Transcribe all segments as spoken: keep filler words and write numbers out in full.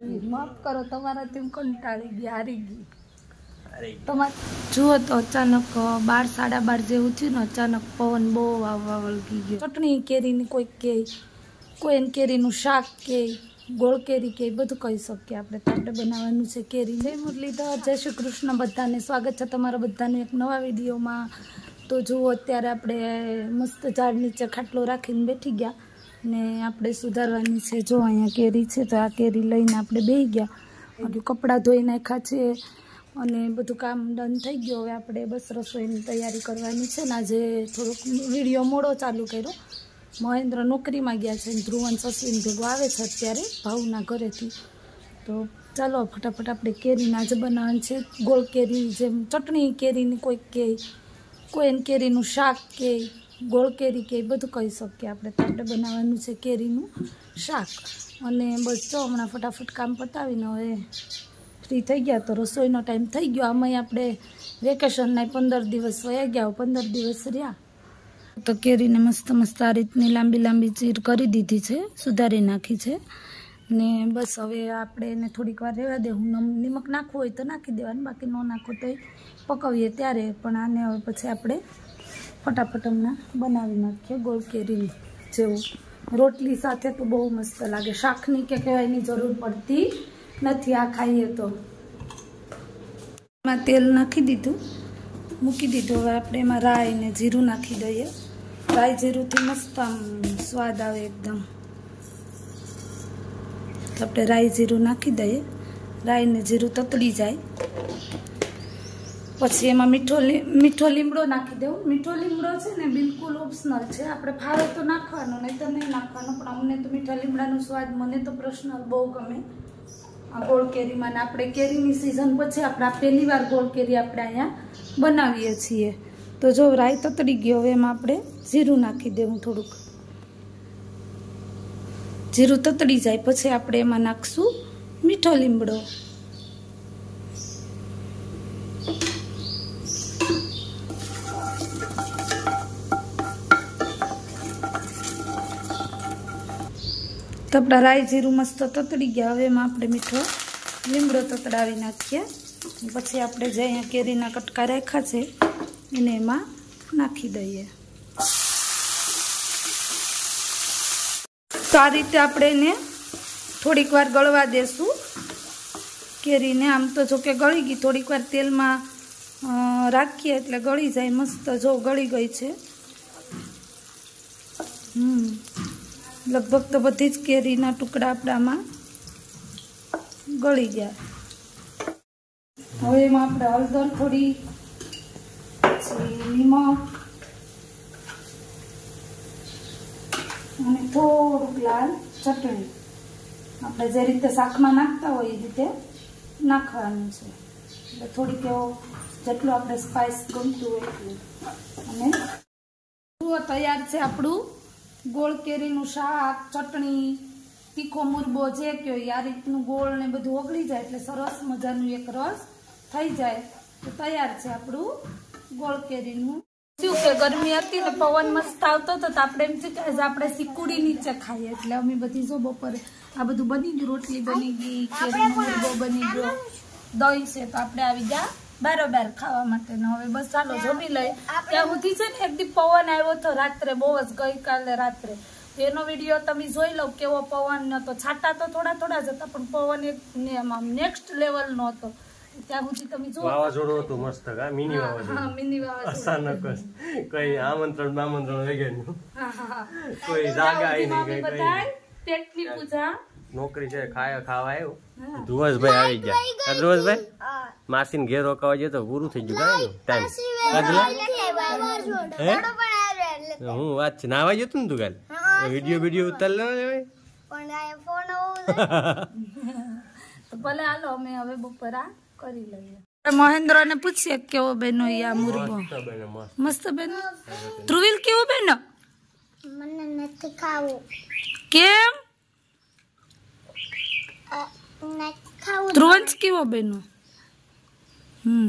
माफ करो तमारा टीम कंटाળી ગઈ હારી ગઈ તમાર જુઓ તો અચાનક બાર સાડા બાર જેવું થયું ને અચાનક પવન બહુ આવવા વળગી ગયો ચટણી કેરીની કોઈ કે કોઈ કેરીનું શાક કે ગોળ કેરી કે બધું કહી શકીએ આપણે તો આપણે બનાવવાનું છે કેરી જય મુરલીધર જય શ્રી કૃષ્ણ બધાને સ્વાગત છે તમારા બધાનું એક નવા વિડીયોમાં તો જુઓ અત્યારે આપણે મસ્ત ઝાડ નીચે ખાટલો રાખીને બેઠી ગયા ને આપણે સુધારવાની છે જો અહીંયા કેરી છે તો આ કેરી લઈને આપણે બેસી ગયા હજુ કપડાં ધોઈ નાખ્યા છે અને બધું કામ ડન થઈ ગયો હવે આપણે બસ રસોઈની તૈયારી કરવાની છે ને આજે થોડોક વિડીયો મોડો ચાલુ કર્યો મહેન્દ્ર નોકરીમાં ગયા છે ધ્રુવન સસવીન ભેગો આવે છે અત્યારે ભાવના ઘરેથી તો ચાલો ફટાફટ આપણે કેરીને આજે બનાવવાનું છે ગોળ કેરી જેમ ચટણી કેરીની કોઈ કે કોઈ કેરીનું શાક કે ગોળ કેરી કે બધું કહી શકીએ આપણે તો આપણે બનાવવાનું છે કેરીનું શાક અને બસ જો હમણાં ફટાફટ કામ પતાવીને હવે ફ્રી થઈ ગયા તો રસોઈનો ટાઈમ થઈ ગયો આમાં આપણે વેકેશનના પંદર દિવસ વયા ગયા પંદર દિવસ રહ્યા તો કેરીને મસ્ત મસ્ત આ રીતની લાંબી લાંબી ચીર કરી દીધી છે સુધારી નાખી છે ને બસ હવે આપણે એને થોડીક વાર રહેવા દે હું નિમક નાખવું હોય તો નાખી દેવાનું બાકી ન નાખો તો પકવીએ ત્યારે પણ આને હવે પછી આપણે ફટાફટ હમણાં બનાવી નાખીએ ગોળ કેરી જેવું રોટલી સાથે તો બહુ મસ્ત લાગે શાકની કે કહેવાયની જરૂર પડતી નથી આ ખાઈએ તો એમાં તેલ નાખી દીધું મૂકી દીધું હવે આપણે એમાં રાઈ ને જીરું નાખી દઈએ રાઈ જીરુંથી મસ્ત આમ સ્વાદ આવે એકદમ આપણે રાઈ જીરું નાખી દઈએ રાઈ ને જીરું તતડી જાય પછી એમાં મીઠો મીઠો લીમડો નાખી દેવું મીઠો લીમડો છે ને બિલકુલ ઓપ્શનલ છે આપણે ફાવે તો નાખવાનો નહીં તો નહીં નાખવાનો પણ અમને તો મીઠા લીમડાનો સ્વાદ મને તો પર્સનલ બહુ ગમે આ ગોળ કેરીમાં ને આપણે કેરીની સિઝન પછી આપણે પહેલી વાર ગોળ કેરી આપણે અહીંયા બનાવીએ છીએ તો જો રાઈ તતડી ગયો હવે એમાં આપણે જીરું નાખી દેવું થોડુંક જીરું તતડી જાય પછી આપણે એમાં નાખશું મીઠો લીમડો તો આપણા રાઈ જીરું મસ્ત તતડી ગયા હવે એમાં આપણે મીઠો લીમડો તતડાવી નાખીએ પછી આપણે જે અહીંયા કેરીના કટકા રાખ્યા છે એને એમાં નાખી દઈએ તો આ રીતે આપણે એને થોડીક વાર ગળવા દેશું કેરીને આમ તો જો કે ગળી ગઈ થોડીક વાર તેલમાં રાખીએ એટલે ગળી જાય મસ્ત જો ગળી ગઈ છે હમ લગભગ તો બધી જ કેરીના ટુકડા આપણામાં ગળી ગયા હવે એમાં આપણે હળદર થોડી પછી નિમક અને થોડુંક લાલ ચટણી આપણે જે રીતે શાકમાં નાખતા હોય એ રીતે નાખવાનું છે એટલે થોડીક એવો જેટલું આપણે સ્પાઇસ ગમતું હોય એટલું અને તૈયાર છે આપણું ગોળ કેરીનું શાક ચટણી તીખો મુરબો જે કયો આ રીતનું ગોળ ને બધું ઓગળી જાય એટલે સરસ મજાનું એક રસ થઈ જાય તો તૈયાર છે આપણું ગોળ કેરીનું શું કે ગરમી હતી ને પવન મસ્ત આવતો હતો તો આપણે એમ છે કે આપણે સિકુડી નીચે ખાઈએ એટલે અમે બધી જો બપોરે આ બધું બની ગયું રોટલી બની ગઈ કેરીનો મુરબો બની ગયો દહીં છે તો આપણે આવી ગયા બારોબાર ખાવા માટે હવે બસ ચાલો જમી લઈ ત્યાં સુધી છે ને એકદી પવન આવ્યો હતો રાત્રે બહુ જ ગઈકાલે રાત્રે એનો વિડીયો તમે જોઈ લો કેવો પવન નતો છાંટા તો થોડા થોડા જ હતા પણ પવન એક નેક્સ્ટ લેવલ નો હતો ત્યાં સુધી તમે જો વાવાઝોડું હતું મસ્ત કા મિની વાવાઝોડું હા મિની વાવાઝોડું અચાનક કઈ આમંત્રણ આમંત્રણ વગેરેનું કોઈ જાગા આવી નહીં કઈ બધાય પેટની પૂજા નોકરી છે ખાયા ખાવા આવ્યો ધ્રુવસભાઈ આવી ગયા ધ્રુવસભાઈ માસીને ઘેર રોકાવા જઈએ તો પૂરું થઈ ગયું કાંઈ ટાઈમ હું વાત છે નાવા જતું ને તું કાલે વિડીયો વિડીયો ઉતાર લે તો ભલે હાલો અમે હવે બપોરા કરી લઈએ મહેન્દ્ર ને પૂછીએ કેવો બેનો યા મુરબો મસ્ત બેનો ધ્રુવિલ કેવો બેનો મને નથી ખાવું કેમ ધ્રુવંશ કેવો બેનો હમ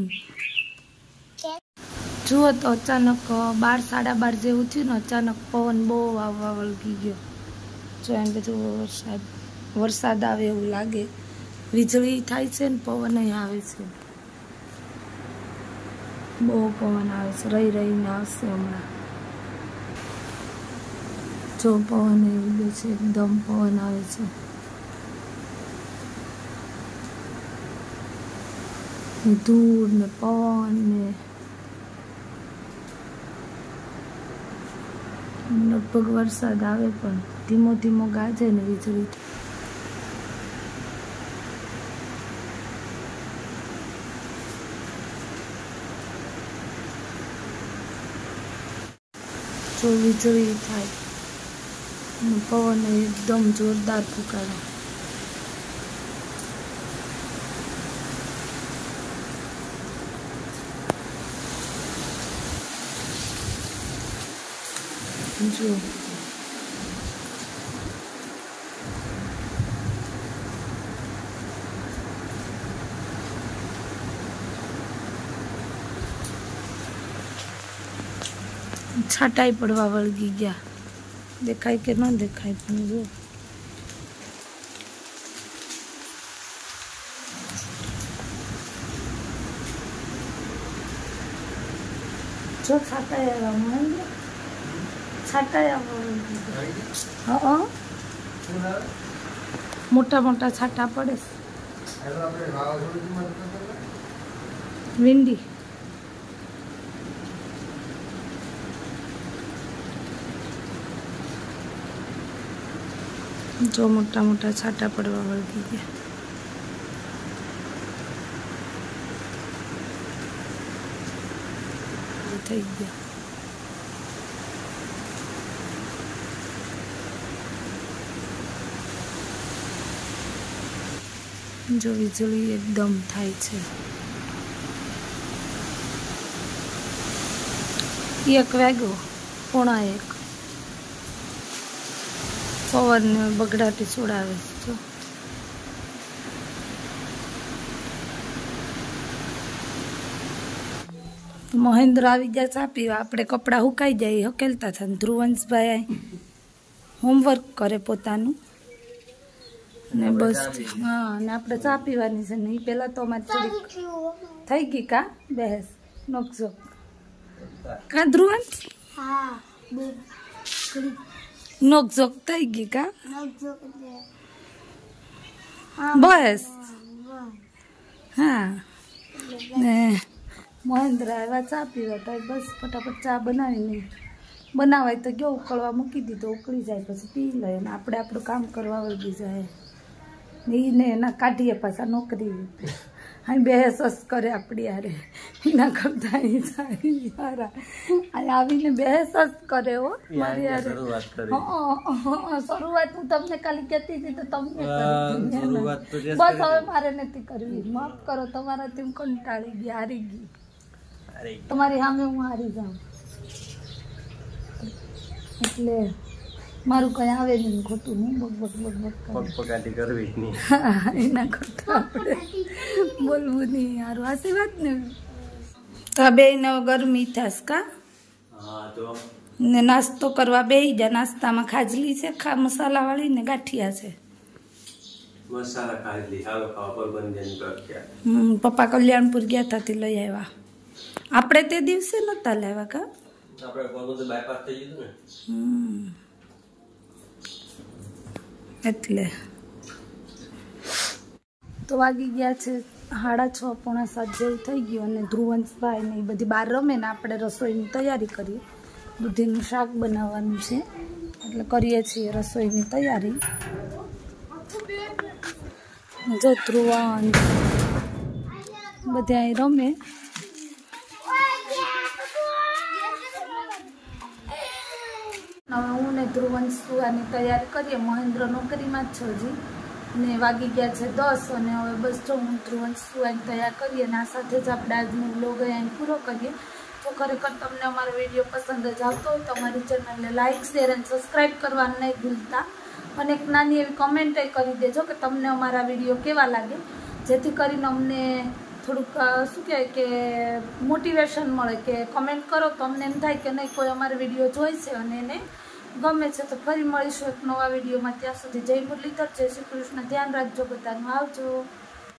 જુઓ તો અચાનક બાર સાડા બાર જેવું થયું ને અચાનક પવન બહુ આવવા વળગી ગયો જો એમ બધું વરસાદ વરસાદ આવે એવું લાગે વીજળી થાય છે ને પવન આવે છે, બહુ પવન આવે છે, રહી રહીને આવશે હમણાં. જો પવન એવું છે, એકદમ પવન આવે છે. ધૂળ ને પવન ને લગભગ વરસાદ આવે પણ ધીમો ધીમો ગાજે ને વીજળી. જો વીજળી થાય અને પવન એકદમ જોરદાર ફૂંકાય. જો છાંટાઈ પડવા વળગી ગયા. દેખાય કે ન દેખાય પણ જો જો છાંટાઈ આવ્યા છાંટાઈ આવ્યા. હા મોટા મોટા છાંટા પડે. વિંડી જો મોટા મોટા છાંટા પડવા વળગી ગયા. થઈ ગયા. જો વીજળી એકદમ થાય છે. એક વાગ્યો, પોણા એક. પવન બગડાટી છોડાવે છે. મહેન્દ્ર આવી ગયા ચા પીવા. આપણે કપડાં સુકાઈ જાય હકેલતા હતા. ધ્રુવંશભાઈ હોમવર્ક કરે પોતાનું ને બસ. હા ને આપણે ચા પીવાની છે ને એ પહેલાં તો અમારે થોડીક થઈ ગઈ કા બહેસ નોકઝોક કા ધ્રુવંશ? હા નોકઝોક થઈ ગઈ કા બસ. હા ને મહેન્દ્ર આવ્યા ચા પીવા તો બસ ફટાફટ ચા બનાવીને બનાવાય તો ગયો ઉકળવા મૂકી દીધો. ઉકળી જાય પછી પી લે ને આપણે આપણું કામ કરવા વળગી જાય. એને એના કાઢીએ પાછા નોકરી અહીં બેહસ કરે આપણી યારે. એના કરતા સારા આવીને બેહસ કરે હો મારી યારે. શરૂઆત હું તમને ખાલી કહેતી હતી તો તમને બસ હવે મારે નથી કરવી. માફ કરો, તમારાથી હું કંટાળી ગઈ, હારી ગઈ. તમારી સામે હું હારી જાઉં એટલે મારું કઈ આવે નહીં ખોટું. હું બગ બગ બગ બગ પગપગાટી કરવી જ નહીં. એના કરતા આપણે બોલવું નહીં યાર. આસી વાત ને તો આ બે ને ગરમી થાસ કા ને નાસ્તો કરવા બેસી જા. નાસ્તામાં ખાજલી છે, ખા મસાલાવાળી ને ગાંઠિયા છે. મસાલા ખાજલી હાલો ખાવા પર બંધ ગયા. હમ પપ્પા કલ્યાણપુર ગયા હતા તે લઈ આવ્યા. આપણે તે દિવસે નતા લાવ્યા કા? આપણે પોરબંદર બાયપાસ થઈ ગયું ને. હમ એટલે તો વાગી ગયા છે સાડા છ પોણા સાત જેવું થઈ ગયું. અને ધ્રુવંશભાઈ ને એ બધી બહાર રમે ને આપણે રસોઈની તૈયારી કરીએ. દૂધીનું શાક બનાવવાનું છે એટલે કરીએ છીએ રસોઈની તૈયારી. જો ધ્રુવંશ બધા અહીં રમે. હવે હું ને ધ્રુવંશ સુવાની તૈયારી કરીએ. મહેન્દ્ર નોકરીમાં જ છે હજી ને વાગી ગયા છે દસ. અને હવે બસ જો હું ધ્રુવંશ સુવાની તૈયાર કરીએ અને આ સાથે જ આપણે આજનો વ્લોગ અહીં પૂરો કરીએ. તો ખરેખર તમને અમારો વિડીયો પસંદ જ આવતો હોય તો અમારી ચેનલને લાઇક શેર અને સબસ્ક્રાઈબ કરવાનું નહીં ભૂલતા. અને એક નાની એવી કમેન્ટ કરી દેજો કે તમને અમારા વિડીયો કેવા લાગે, જેથી કરીને અમને થોડુંક શું કહેવાય કે મોટિવેશન મળે. કે કમેન્ટ કરો તો અમને એમ થાય કે નહીં કોઈ અમારો વિડીયો જોઈ છે અને એને ગમે છે. તો ફરી મળીશું એક નવા વિડીયોમાં. ત્યાં સુધી જય મુરલીધર, જય શ્રી કૃષ્ણ. ધ્યાન રાખજો બધાનું. આવજો.